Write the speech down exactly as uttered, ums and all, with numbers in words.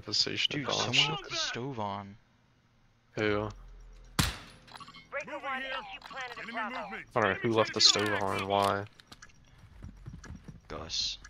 devastation Dude, of someone Gosh. left the stove on. Who? Breaker one, you planted a Enemy Bravo. movement. Alright, who left the stove on and why? Gus.